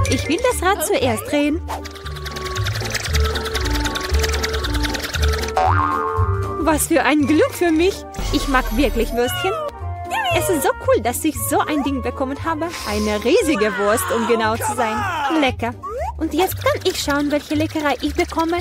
Ich will das Rad zuerst drehen. Was für ein Glück für mich. Ich mag wirklich Würstchen. Es ist so cool, dass ich so ein Ding bekommen habe. Eine riesige Wurst, um genau zu sein. Lecker. Und jetzt kann ich schauen, welche Leckerei ich bekomme.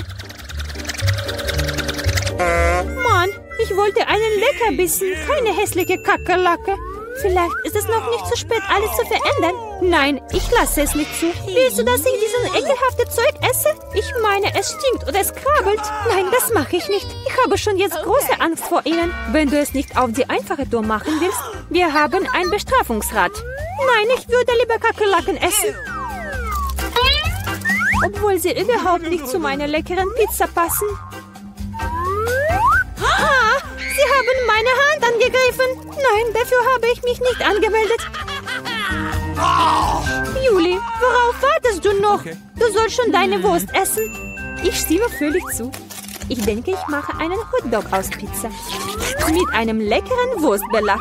Mann, ich wollte einen Leckerbissen, keine hässliche Kakerlake. Vielleicht ist es noch nicht zu spät, alles zu verändern. Nein, ich lasse es nicht zu. Willst du, dass ich diesen ekelhaften Zeug esse? Ich meine, es stinkt oder es krabbelt. Nein, das mache ich nicht. Ich habe schon jetzt große Angst vor ihnen. Wenn du es nicht auf die einfache Tour machen willst, wir haben ein Bestrafungsrad. Nein, ich würde lieber Kakerlaken essen. Obwohl sie überhaupt nicht zu meiner leckeren Pizza passen. Ah, sie haben meine Hand angegriffen. Nein, dafür habe ich mich nicht angemeldet. Juli, worauf wartest du noch? Du sollst schon deine Wurst essen. Ich stimme völlig zu. Ich denke, ich mache einen Hotdog aus Pizza. Mit einem leckeren Wurstbelag.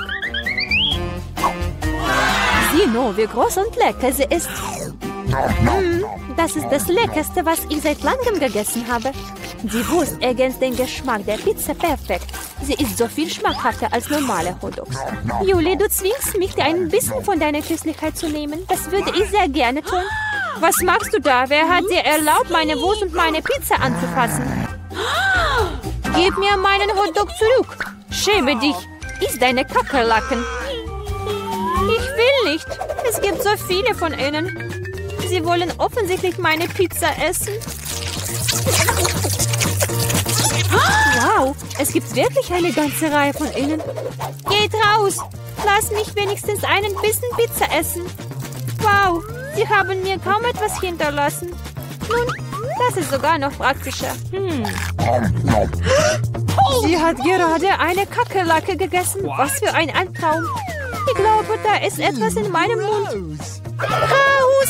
Sieh nur, wie groß und lecker sie ist. Das ist das Leckerste, was ich seit langem gegessen habe. Die Wurst ergänzt den Geschmack der Pizza perfekt. Sie ist so viel schmackhafter als normale Hotdogs. Juli, du zwingst mich, dir ein bisschen von deiner Köstlichkeit zu nehmen. Das würde ich sehr gerne tun. Was machst du da? Wer hat dir erlaubt, meine Wurst und meine Pizza anzufassen? Gib mir meinen Hotdog zurück. Schäme dich. Iss deine Kakerlaken. Ich will nicht. Es gibt so viele von ihnen. Sie wollen offensichtlich meine Pizza essen. Wow, es gibt wirklich eine ganze Reihe von ihnen. Geht raus. Lass mich wenigstens einen bisschen Pizza essen. Wow, sie haben mir kaum etwas hinterlassen. Nun, das ist sogar noch praktischer. Sie hat gerade eine Kakerlake gegessen. Was für ein Albtraum. Ich glaube, da ist etwas in meinem Mund. Raus!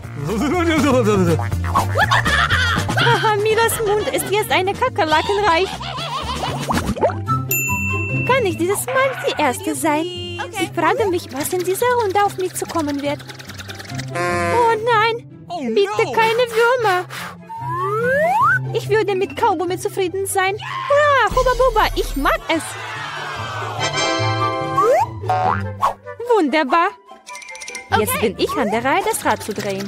Haha, Milas Mund ist jetzt eine Kakerlakenreich. Kann ich dieses Mal die Erste sein? Ich frage mich, was in dieser Runde auf mich zukommen wird. Oh nein, bitte keine Würmer. Ich würde mit Kaugummi zufrieden sein. Hurra, Huba Buba, ich mag es. Wunderbar. Jetzt bin ich an der Reihe, das Rad zu drehen.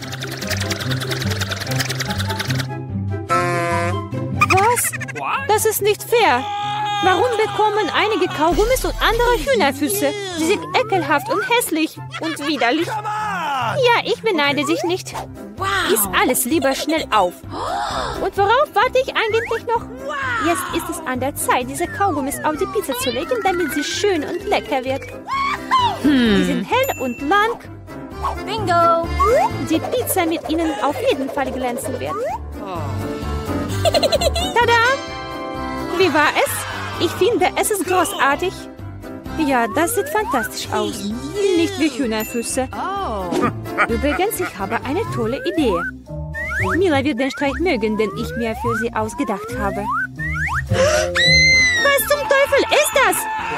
Was? Das ist nicht fair. Warum bekommen einige Kaugummis und andere Hühnerfüße? Sie sind ekelhaft und hässlich und widerlich. Ja, ich beneide dich nicht. Iss alles lieber schnell auf. Und worauf warte ich eigentlich noch? Jetzt ist es an der Zeit, diese Kaugummis auf die Pizza zu legen, damit sie schön und lecker wird. Die sind hell und lang. Bingo! Die Pizza mit ihnen auf jeden Fall glänzen wird. Tada! Wie war es? Ich finde, es ist großartig. Ja, das sieht fantastisch aus. Nicht wie Hühnerfüße. Übrigens, ich habe eine tolle Idee. Mila wird den Streich mögen, den ich mir für sie ausgedacht habe. Was zum Teufel ist das?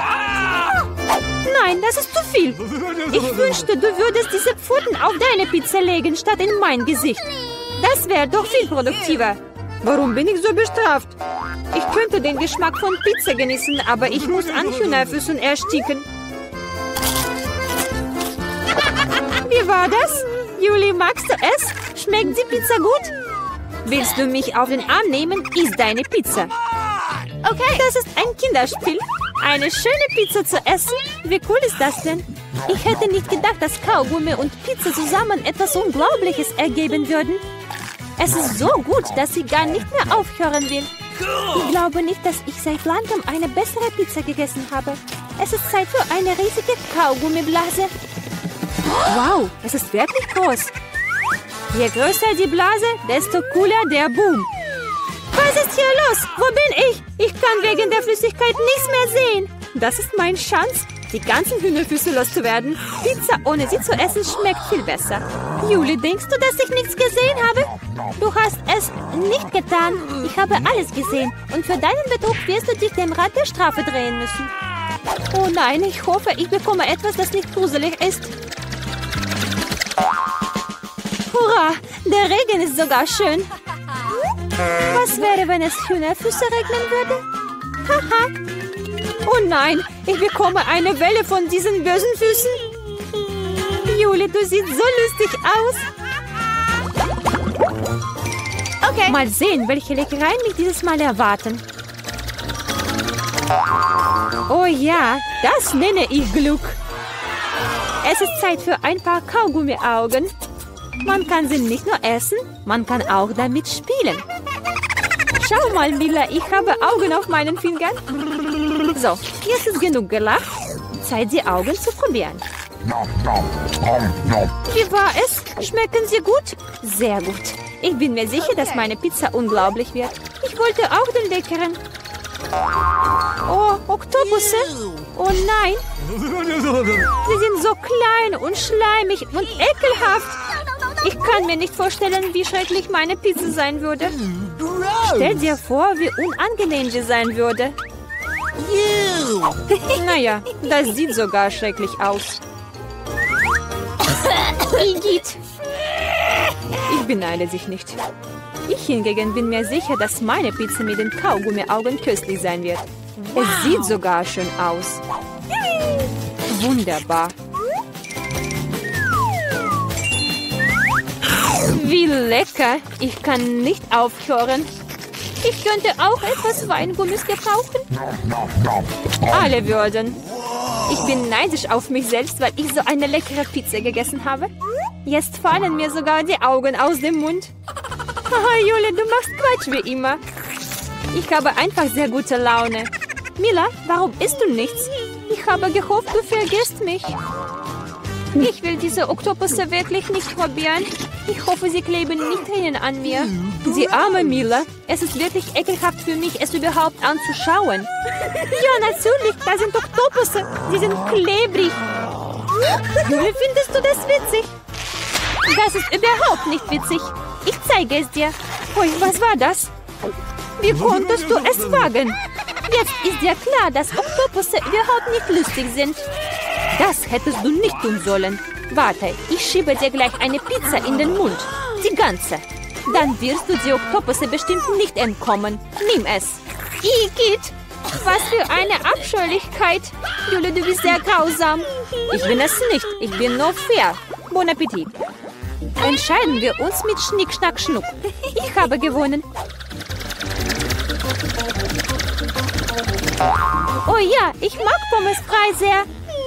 Nein, das ist zu viel. Ich wünschte, du würdest diese Pfoten auf deine Pizza legen, statt in mein Gesicht. Das wäre doch viel produktiver. Warum bin ich so bestraft? Ich könnte den Geschmack von Pizza genießen, aber ich muss an Hühnerfüßen ersticken. Wie war das? Juli, magst du es? Schmeckt die Pizza gut? Willst du mich auf den Arm nehmen? Iss deine Pizza. Okay, das ist ein Kinderspiel. Eine schöne Pizza zu essen? Wie cool ist das denn? Ich hätte nicht gedacht, dass Kaugummi und Pizza zusammen etwas Unglaubliches ergeben würden. Es ist so gut, dass ich gar nicht mehr aufhören will. Ich glaube nicht, dass ich seit langem eine bessere Pizza gegessen habe. Es ist Zeit für eine riesige Kaugummiblase. Wow, es ist wirklich groß. Je größer die Blase, desto cooler der Boom. Was ist hier los? Wo bin ich? Ich kann wegen der Flüssigkeit nichts mehr sehen. Das ist mein Chance, die ganzen Hühnerfüße loszuwerden. Pizza ohne sie zu essen schmeckt viel besser. Juli, denkst du, dass ich nichts gesehen habe? Du hast es nicht getan. Ich habe alles gesehen. Und für deinen Betrug wirst du dich dem Rad der Strafe drehen müssen. Oh nein, ich hoffe, ich bekomme etwas, das nicht gruselig ist. Wow, der Regen ist sogar schön. Was wäre, wenn es Hühnerfüße regnen würde? Haha. Oh nein, ich bekomme eine Welle von diesen bösen Füßen. Juli, du siehst so lustig aus. Okay. Mal sehen, welche Leckereien mich dieses Mal erwarten. Oh ja, das nenne ich Glück. Es ist Zeit für ein paar Kaugummi-Augen. Man kann sie nicht nur essen, man kann auch damit spielen. Schau mal, Mila, ich habe Augen auf meinen Fingern. So, jetzt ist genug gelacht. Zeit, die Augen zu probieren. Wie war es? Schmecken sie gut? Sehr gut. Ich bin mir sicher, dass meine Pizza unglaublich wird. Ich wollte auch den leckeren. Oh, Oktopusse. Oh nein. Sie sind so klein und schleimig und ekelhaft. Ich kann mir nicht vorstellen, wie schrecklich meine Pizza sein würde. Stell dir vor, wie unangenehm sie sein würde. Naja, das sieht sogar schrecklich aus. Igitt. Ich beneide dich nicht. Ich hingegen bin mir sicher, dass meine Pizza mit den Kaugummi-Augen köstlich sein wird. Es sieht sogar schön aus. Wunderbar. Wie lecker. Ich kann nicht aufhören. Ich könnte auch etwas Weingummis gebrauchen. Alle würden. Ich bin neidisch auf mich selbst, weil ich so eine leckere Pizza gegessen habe. Jetzt fallen mir sogar die Augen aus dem Mund. Haha, Jule, du machst Quatsch wie immer. Ich habe einfach sehr gute Laune. Mila, warum isst du nichts? Ich habe gehofft, du vergisst mich. Ich will diese Oktopusse wirklich nicht probieren. Ich hoffe, sie kleben nicht drinnen an mir. Die arme Mila. Es ist wirklich ekelhaft für mich, es überhaupt anzuschauen. Ja, natürlich, da sind Oktopusse. Sie sind klebrig. Jule, findest du das witzig? Das ist überhaupt nicht witzig. Ich zeige es dir. Ui, was war das? Wie konntest du es wagen? Jetzt ist dir klar, dass Oktopusse überhaupt nicht lustig sind. Das hättest du nicht tun sollen. Warte, ich schiebe dir gleich eine Pizza in den Mund. Die ganze. Dann wirst du die Oktopusse bestimmt nicht entkommen. Nimm es. Igitt! Was für eine Abscheulichkeit. Jule, du bist sehr grausam. Ich bin es nicht. Ich bin nur fair. Bon Appetit. Entscheiden wir uns mit Schnick, Schnack, Schnuck. Ich habe gewonnen. Oh ja, ich mag Pommes frei sehr.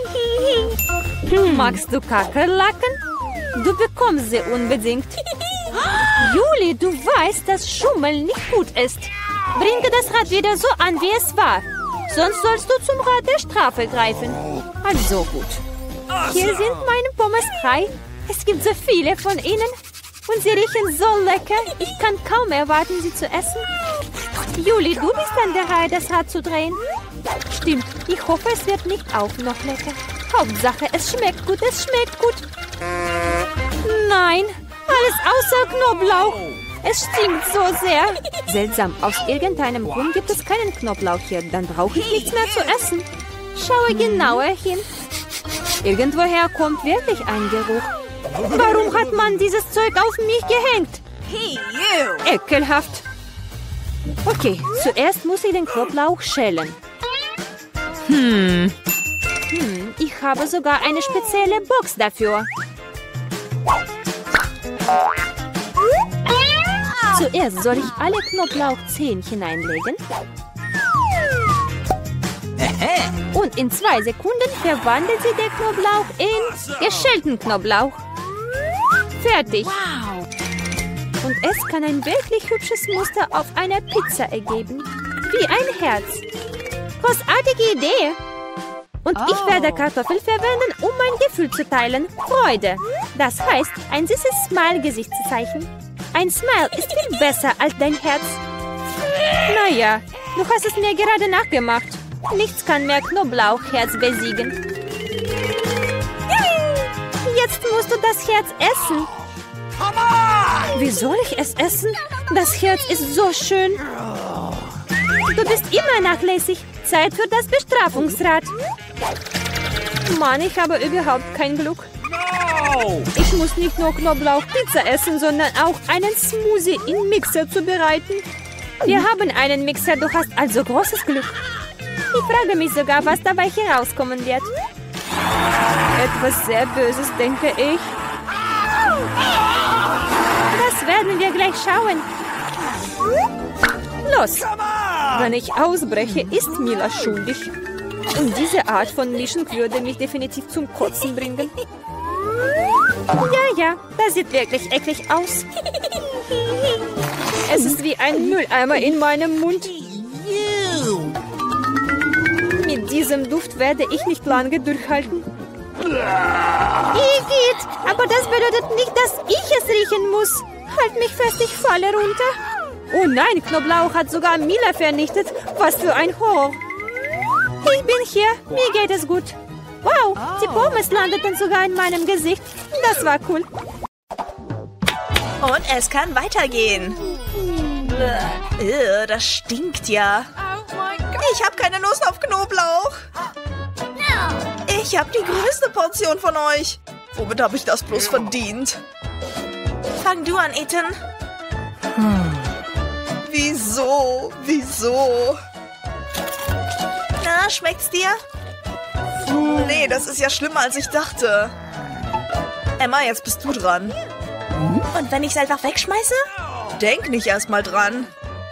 Magst du Kakerlaken? Du bekommst sie unbedingt. Juli, du weißt, dass Schummeln nicht gut ist. Bringe das Rad wieder so an, wie es war. Sonst sollst du zum Rad der Strafe greifen. Also gut. Hier sind meine Pommes frei. Es gibt so viele von ihnen. Und sie riechen so lecker. Ich kann kaum erwarten, sie zu essen. Juli, du bist an der Reihe, das Rad zu drehen. Stimmt, ich hoffe, es wird nicht auch noch lecker. Hauptsache, es schmeckt gut, es schmeckt gut. Nein, alles außer Knoblauch. Es stinkt so sehr. Seltsam, aus irgendeinem Grund gibt es keinen Knoblauch hier. Dann brauche ich nichts mehr zu essen. Schaue genauer hin. Irgendwoher kommt wirklich ein Geruch. Warum hat man dieses Zeug auf mich gehängt? Ekelhaft. Okay, zuerst muss ich den Knoblauch schälen. Ich habe sogar eine spezielle Box dafür. Zuerst soll ich alle Knoblauchzehen hineinlegen. Und in 2 Sekunden verwandelt sie der Knoblauch in geschälten Knoblauch. Fertig. Und es kann ein wirklich hübsches Muster auf einer Pizza ergeben. Wie ein Herz. Großartige Idee. Und ich werde Kartoffel verwenden, um mein Gefühl zu teilen. Freude. Das heißt, ein süßes Smile-Gesichtszeichen. Ein Smile ist viel besser als dein Herz. Naja, du hast es mir gerade nachgemacht. Nichts kann mehr Knoblauchherz besiegen. Jetzt musst du das Herz essen. Wie soll ich es essen? Das Herz ist so schön. Du bist immer nachlässig. Zeit für das Bestrafungsrad. Mann, ich habe überhaupt kein Glück. Ich muss nicht nur Knoblauchpizza essen, sondern auch einen Smoothie im Mixer zubereiten. Wir haben einen Mixer, du hast also großes Glück. Ich frage mich sogar, was dabei herauskommen wird. Etwas sehr Böses, denke ich. Das werden wir gleich schauen. Los! Wenn ich ausbreche, ist Mila schuldig. Und diese Art von Mischen würde mich definitiv zum Kotzen bringen. Ja, das sieht wirklich eklig aus. Es ist wie ein Mülleimer in meinem Mund. Mit diesem Duft werde ich nicht lange durchhalten. Igitt, aber das bedeutet nicht, dass ich es riechen muss. Halt mich fest, ich falle runter. Oh nein, Knoblauch hat sogar Mila vernichtet. Was für ein Horror. Ich bin hier, mir geht es gut. Wow, die Pommes landeten sogar in meinem Gesicht. Das war cool. Und es kann weitergehen. Das stinkt ja. Ich habe keine Lust auf Knoblauch. Ich habe die größte Portion von euch. Womit habe ich das bloß verdient? Fang du an, Ethan. Wieso? Na, schmeckt's dir? Nee, das ist ja schlimmer, als ich dachte. Emma, jetzt bist du dran. Und wenn ich es einfach wegschmeiße? Denk nicht erst mal dran.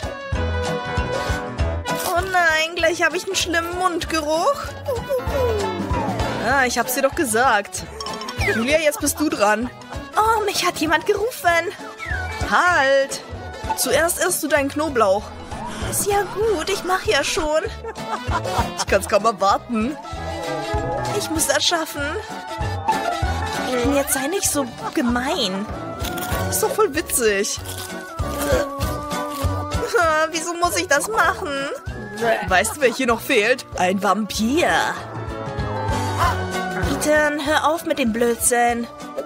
Oh nein, gleich habe ich einen schlimmen Mundgeruch. Ah, ich hab's dir doch gesagt. Julia, jetzt bist du dran. Oh, mich hat jemand gerufen. Halt! Zuerst isst du deinen Knoblauch. Ist ja gut, ich mache ja schon. Ich kann's kaum erwarten. Ich muss das schaffen. Jetzt sei nicht so gemein. Ist doch voll witzig. Wieso muss ich das machen? Weißt du, wer hier noch fehlt? Ein Vampir. Ethan, hör auf mit dem Blödsinn.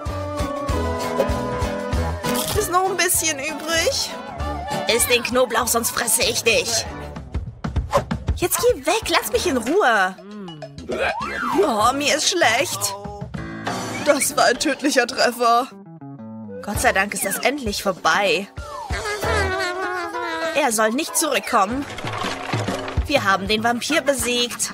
Ist noch ein bisschen übrig. Iss den Knoblauch, sonst fresse ich dich. Jetzt geh weg, lass mich in Ruhe. Oh, mir ist schlecht. Das war ein tödlicher Treffer. Gott sei Dank ist das endlich vorbei. Er soll nicht zurückkommen. Wir haben den Vampir besiegt.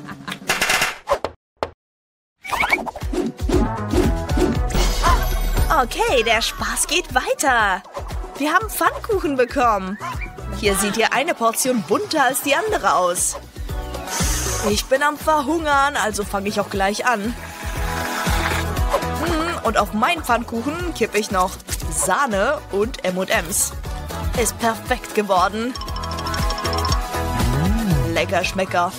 Okay, der Spaß geht weiter. Wir haben Pfannkuchen bekommen. Hier sieht ja eine Portion bunter als die andere aus. Ich bin am Verhungern, also fange ich auch gleich an. Und auf meinen Pfannkuchen kippe ich noch Sahne und M&M's. Ist perfekt geworden. Lecker Schmecker.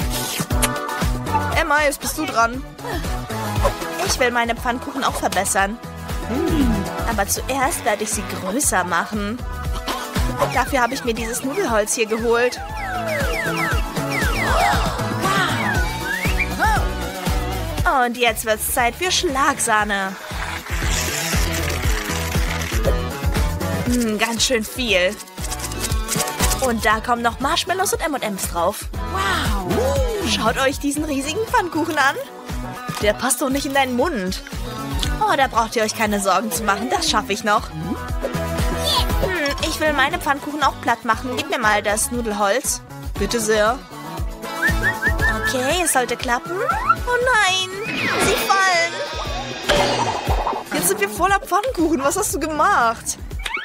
Emma, jetzt bist du dran. Ich will meine Pfannkuchen auch verbessern. Aber zuerst werde ich sie größer machen. Dafür habe ich mir dieses Nudelholz hier geholt. Und jetzt wird es Zeit für Schlagsahne. Ganz schön viel. Und da kommen noch Marshmallows und M&M's drauf. Wow! Schaut euch diesen riesigen Pfannkuchen an. Der passt doch nicht in deinen Mund. Oh, da braucht ihr euch keine Sorgen zu machen. Das schaffe ich noch. Ich will meine Pfannkuchen auch platt machen. Gib mir mal das Nudelholz. Bitte sehr. Okay, es sollte klappen. Oh nein, sie fallen. Jetzt sind wir voller Pfannkuchen. Was hast du gemacht?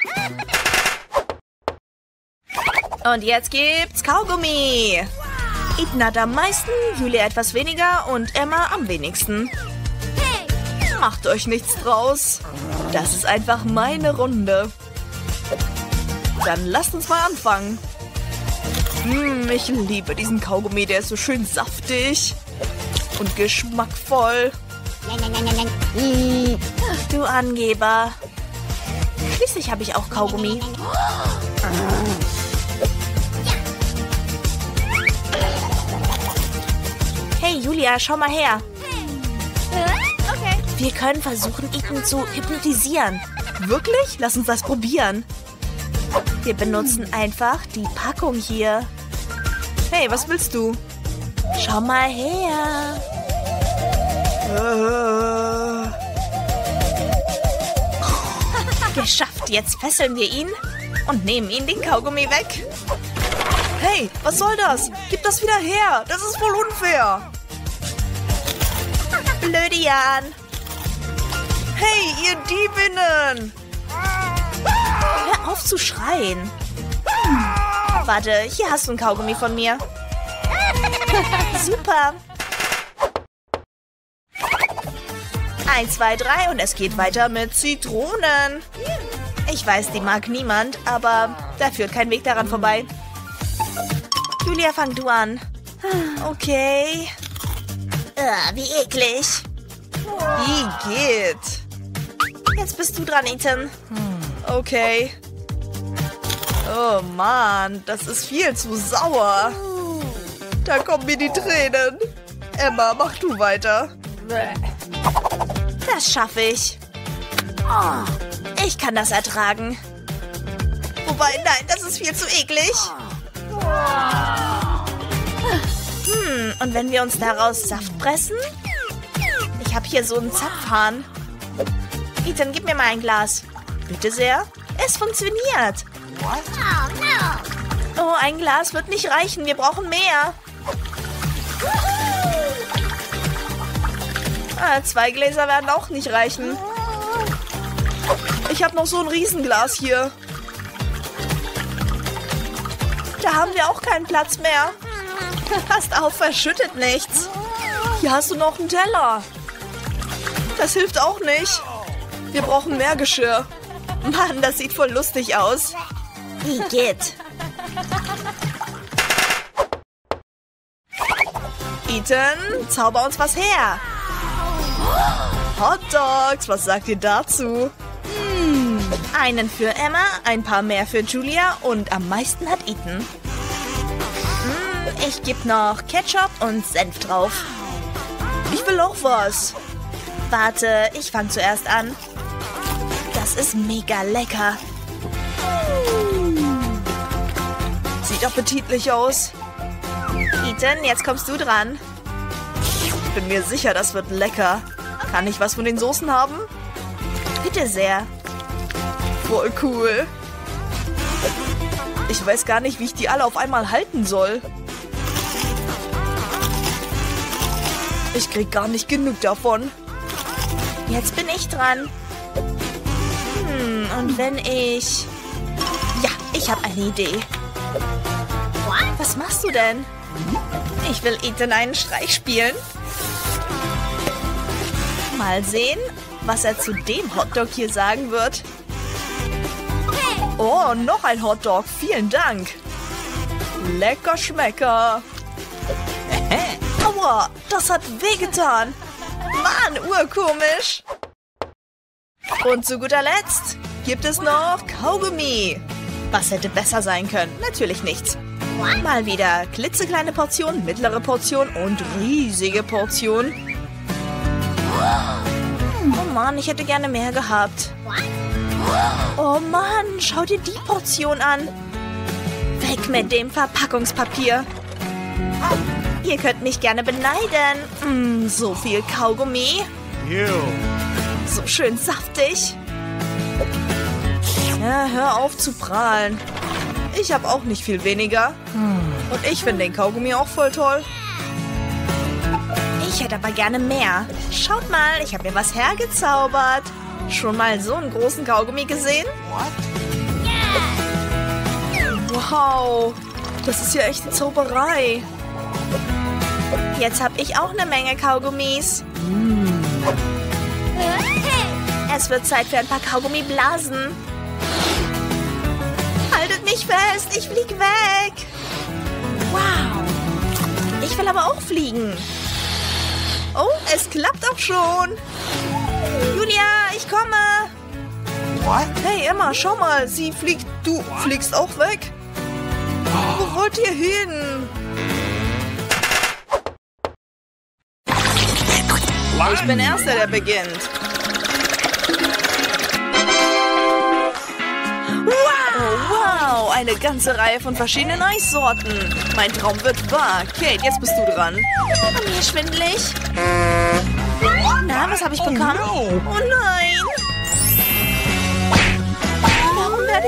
Und jetzt gibt's Kaugummi. Ethan hat am meisten, Julia etwas weniger und Emma am wenigsten. Macht euch nichts draus. Das ist einfach meine Runde. Dann lasst uns mal anfangen. Ich liebe diesen Kaugummi, der ist so schön saftig und geschmackvoll. Du Angeber. Schließlich habe ich auch Kaugummi. Hey Julia, schau mal her. Okay. Wir können versuchen, Ethan zu hypnotisieren. Wirklich? Lass uns das probieren. Wir benutzen einfach die Packung hier. Hey, was willst du? Schau mal her. Geschafft, jetzt fesseln wir ihn und nehmen ihn den Kaugummi weg. Hey, was soll das? Gib das wieder her. Das ist voll unfair. Blödian. Hey, ihr Diebinnen. Hör auf zu schreien. Warte, hier hast du ein Kaugummi von mir. Super. 1, 2, 3 und es geht weiter mit Zitronen. Ich weiß, die mag niemand, aber da führt kein Weg daran vorbei. Julia, fang du an. Okay. Wie eklig. Wie geht? Jetzt bist du dran, Ethan. Okay. Oh Mann, das ist viel zu sauer. Da kommen mir die Tränen. Emma, mach du weiter. Das schaffe ich. Ich kann das ertragen. Wobei, nein, das ist viel zu eklig. Und wenn wir uns daraus Saft pressen? Ich habe hier so einen Zapfhahn. Ethan, gib mir mal ein Glas. Bitte sehr. Es funktioniert. Oh, ein Glas wird nicht reichen. Wir brauchen mehr. 2 Gläser werden auch nicht reichen. Ich habe noch so ein Riesenglas hier. Da haben wir auch keinen Platz mehr. Passt auf, verschüttet nichts. Hier hast du noch einen Teller. Das hilft auch nicht. Wir brauchen mehr Geschirr. Mann, das sieht voll lustig aus. Wie geht? Ethan, zauber uns was her. Hot Dogs, was sagt ihr dazu? Einen für Emma, ein paar mehr für Julia und am meisten hat Ethan. Ich gebe noch Ketchup und Senf drauf. Ich will auch was. Warte, ich fange zuerst an. Das ist mega lecker. Sieht appetitlich aus. Ethan, jetzt kommst du dran. Ich bin mir sicher, das wird lecker. Kann ich was von den Soßen haben? Bitte sehr. Voll cool. Ich weiß gar nicht, wie ich die alle auf einmal halten soll. Ich krieg gar nicht genug davon. Jetzt bin ich dran. Und wenn ich... Ja, ich habe eine Idee. Was machst du denn? Ich will Ethan einen Streich spielen. Mal sehen, was er zu dem Hotdog hier sagen wird. Oh, noch ein Hotdog. Vielen Dank. Lecker Schmecker. Aua, das hat wehgetan. Mann, urkomisch. Und zu guter Letzt gibt es noch Kaugummi. Was hätte besser sein können? Natürlich nichts. Mal wieder klitzekleine Portion, mittlere Portion und riesige Portion. Oh Mann, ich hätte gerne mehr gehabt. Oh Mann, schau dir die Portion an. Weg mit dem Verpackungspapier. Ihr könnt mich gerne beneiden. So viel Kaugummi. So schön saftig. Ja, hör auf zu prahlen. Ich habe auch nicht viel weniger. Und ich finde den Kaugummi auch voll toll. Ich hätte aber gerne mehr. Schaut mal, ich habe mir was hergezaubert. Schon mal so einen großen Kaugummi gesehen? Wow, das ist ja echt eine Zauberei. Jetzt habe ich auch eine Menge Kaugummis. Es wird Zeit für ein paar Kaugummiblasen. Haltet mich fest, ich flieg weg. Wow. Ich will aber auch fliegen. Oh, es klappt auch schon. Julia, ich komme. Hey Emma, schau mal, sie fliegt. Du fliegst auch weg? Wo wollt ihr hin? Ich bin Erster, der beginnt. Wow, eine ganze Reihe von verschiedenen Eissorten. Mein Traum wird wahr. Kate, jetzt bist du dran. Mir schwindelig. Na, was habe ich bekommen? Oh nein.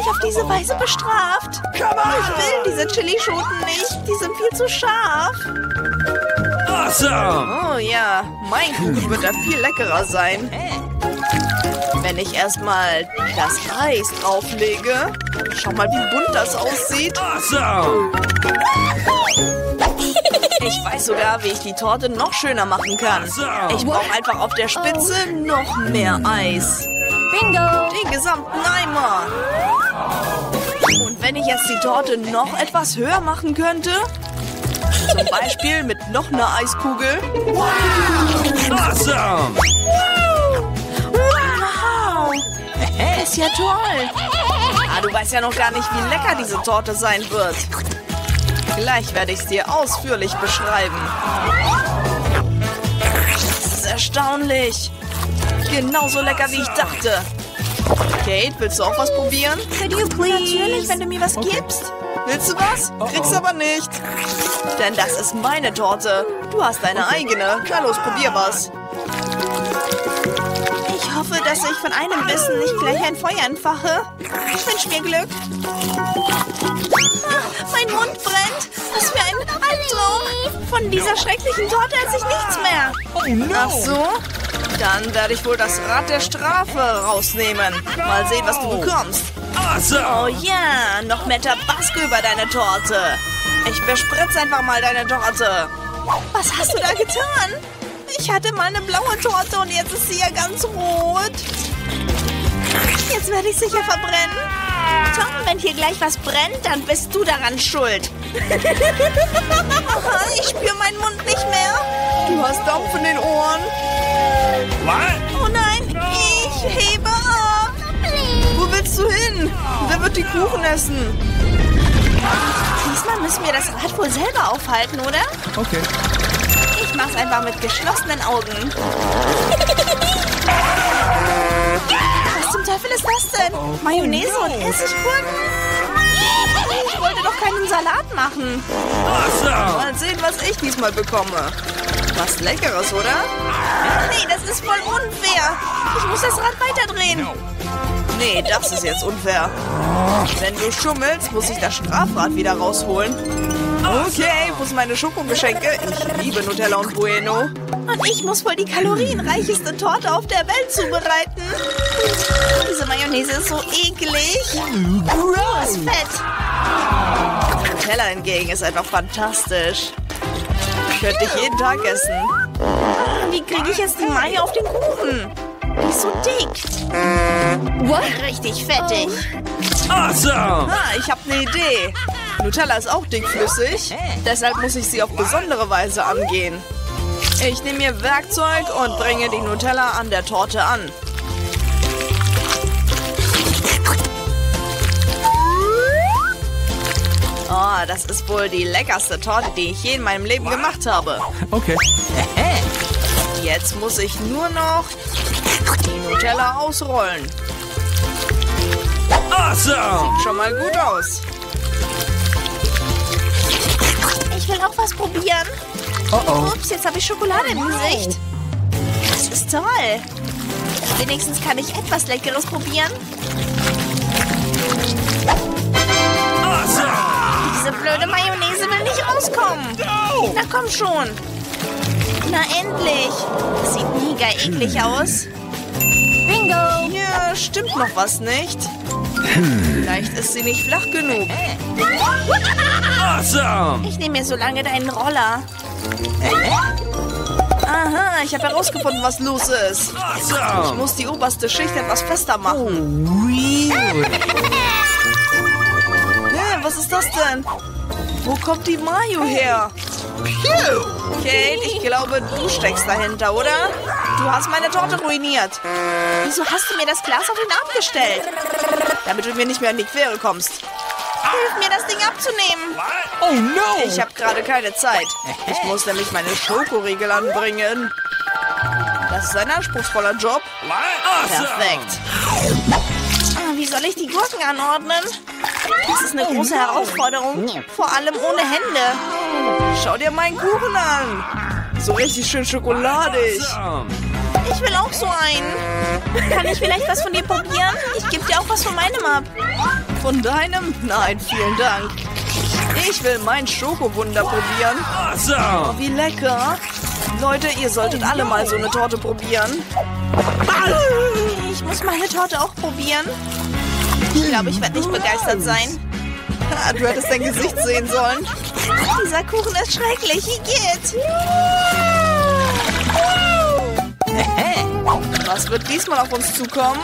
mich auf diese Weise bestraft. Ich will diese Chilischoten nicht. Die sind viel zu scharf. Awesome! Oh ja, mein Kuchen wird da viel leckerer sein. Wenn ich erstmal das Eis drauflege. Schau mal, wie bunt das aussieht. Awesome! Ich weiß sogar, wie ich die Torte noch schöner machen kann. Ich brauche einfach auf der Spitze noch mehr Eis. Bingo! Den gesamten Eimer. Und wenn ich jetzt die Torte noch etwas höher machen könnte? Zum Beispiel mit noch einer Eiskugel. Awesome! Wow! Ist ja toll. Ah, du weißt ja noch gar nicht, wie lecker diese Torte sein wird. Gleich werde ich es dir ausführlich beschreiben. Das ist erstaunlich. Genauso lecker, wie ich dachte. Kate, willst du auch was probieren? Natürlich, wenn du mir was gibst. Willst du was? Kriegst aber nicht. Denn das ist meine Torte. Du hast deine eigene. Na los, probier was. Ich hoffe, dass ich von einem Bissen nicht gleich ein Feuer entfache. Ich wünsche mir Glück. Mein Mund brennt. Was für ein Albtraum. Von dieser schrecklichen Torte esse ich nichts mehr. Ach so? Dann werde ich wohl das Rad der Strafe rausnehmen. Mal sehen, was du bekommst. Oh ja, noch mehr Tabasco über deine Torte. Ich bespritze einfach mal deine Torte. Was hast du da getan? Ich hatte mal eine blaue Torte und jetzt ist sie ja ganz rot. Jetzt werde ich sicher verbrennen. Tom, wenn hier gleich was brennt, dann bist du daran schuld. Ich spüre meinen Mund nicht mehr. Du hast Dampf in den Ohren. Oh nein, ich hebe ab. Wo willst du hin? Wer wird die Kuchen essen? Diesmal müssen wir das Rad wohl selber aufhalten, oder? Okay. Ich mach's einfach mit geschlossenen Augen. Was zum Teufel ist das denn? Mayonnaise und Essiggurken? Ich wollte doch keinen Salat machen. Awesome! Mal sehen, was ich diesmal bekomme. Was Leckeres, oder? Nee, das ist voll unfair. Ich muss das Rad weiterdrehen. Nee, das ist jetzt unfair. Wenn du schummelst, muss ich das Strafrad wieder rausholen. Okay, wo sind meine Schokogeschenke? Ich liebe Nutella und Bueno. Und ich muss wohl die kalorienreicheste Torte auf der Welt zubereiten. Und diese Mayonnaise ist so eklig. Groß Fett. Nutella hingegen ist einfach fantastisch. Könnte ich jeden Tag essen. Wie kriege ich jetzt die Mayo auf den Kuchen? Die ist so dick. Richtig fettig. Awesome! Ich habe eine Idee. Nutella ist auch dickflüssig. Deshalb muss ich sie auf besondere Weise angehen. Ich nehme mir Werkzeug und bringe die Nutella an der Torte an. Oh, das ist wohl die leckerste Torte, die ich je in meinem Leben gemacht habe. Okay. Jetzt muss ich nur noch die Nutella ausrollen. Awesome! Sieht schon mal gut aus. Ich will auch was probieren. Ups, jetzt habe ich Schokolade im Gesicht. Das ist toll. Wenigstens kann ich etwas Leckeres probieren. Awesome! Diese blöde Mayonnaise will nicht rauskommen. Na komm schon. Na endlich. Das sieht mega eklig aus. Bingo! Hier stimmt noch was nicht. Vielleicht ist sie nicht flach genug. Awesome! Ich nehme mir so lange deinen Roller. Aha, ich habe herausgefunden, was los ist. Ich Awesome! muss die oberste Schicht etwas fester machen. Weird! Was ist das denn? Wo kommt die Mayo her? Kate, ich glaube, du steckst dahinter, oder? Du hast meine Torte ruiniert. Wieso hast du mir das Glas auf den Arm gestellt? Damit du mir nicht mehr in die Quere kommst. Hilf mir, das Ding abzunehmen. Oh no! Ich habe gerade keine Zeit. Ich muss nämlich meine Schokoriegel anbringen. Das ist ein anspruchsvoller Job. Awesome! Perfekt. Wie soll ich die Gurken anordnen? Das ist eine große Herausforderung. Vor allem ohne Hände. Schau dir meinen Kuchen an. So richtig schön schokoladig. Awesome! Ich will auch so einen. Kann ich vielleicht was von dir probieren? Ich gebe dir auch was von meinem ab. Von deinem? Nein, vielen Dank. Ich will mein Schokowunder probieren. Awesome. Oh, wie lecker. Leute, ihr solltet alle mal so eine Torte probieren. Ich muss meine Torte auch probieren. Ich glaube, ich werde nicht begeistert sein. Du hättest dein Gesicht sehen sollen. Dieser Kuchen ist schrecklich. Igitt. Was wird diesmal auf uns zukommen?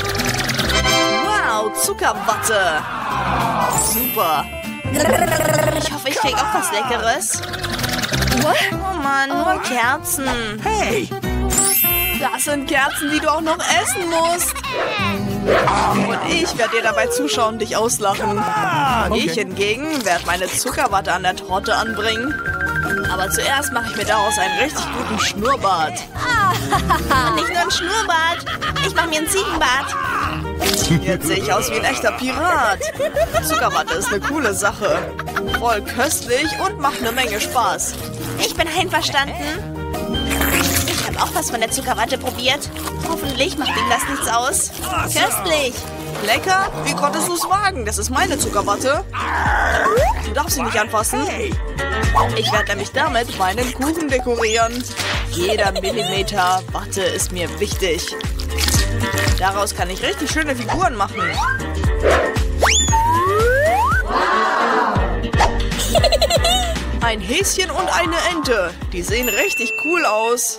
Wow, Zuckerwatte. Super. Ich hoffe, ich kriege auch was Leckeres. Oh Mann, nur Kerzen. Hey. Das sind Kerzen, die du auch noch essen musst. Und ich werde dir dabei zuschauen, dich auslachen. Ich hingegen werde meine Zuckerwatte an der Torte anbringen. Aber zuerst mache ich mir daraus einen richtig guten Schnurrbart. Und nicht nur ein Schnurrbart. Ich mache mir ein Ziegenbart. Jetzt sehe ich aus wie ein echter Pirat. Zuckerwatte ist eine coole Sache. Voll köstlich und macht eine Menge Spaß. Ich bin einverstanden. Ich habe auch was von der Zuckerwatte probiert. Hoffentlich macht ihm das nichts aus. Köstlich. Lecker? Wie konntest du es wagen? Das ist meine Zuckerwatte. Du darfst sie nicht anfassen. Ich werde nämlich damit meinen Kuchen dekorieren. Jeder Millimeter Watte ist mir wichtig. Daraus kann ich richtig schöne Figuren machen. Ein Häschen und eine Ente. Die sehen richtig cool aus.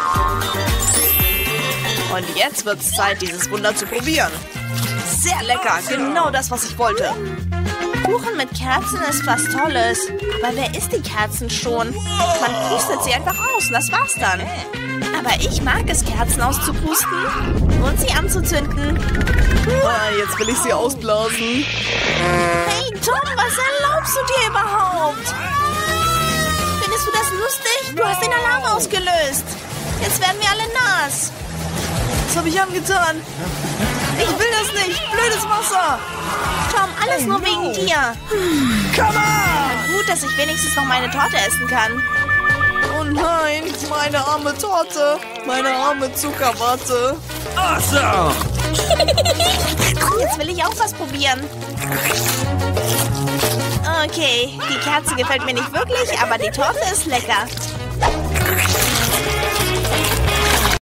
Und jetzt wird es Zeit, dieses Wunder zu probieren. Sehr lecker, genau das, was ich wollte. Kuchen mit Kerzen ist was Tolles. Aber wer isst die Kerzen schon? Man pustet sie einfach aus und das war's dann. Aber ich mag es, Kerzen auszupusten und sie anzuzünden. Jetzt will ich sie ausblasen. Hey Tom, was erlaubst du dir überhaupt? Findest du das lustig? Du hast den Alarm ausgelöst. Jetzt werden wir alle nass. Was habe ich angetan? Ich will das nicht. Blödes Wasser. Tom, alles nur wegen dir. Come on. Gut, dass ich wenigstens noch meine Torte essen kann. Oh nein, meine arme Torte. Meine arme Zuckerwatte. Awesome. Jetzt will ich auch was probieren. Okay, die Kerze gefällt mir nicht wirklich, aber die Torte ist lecker.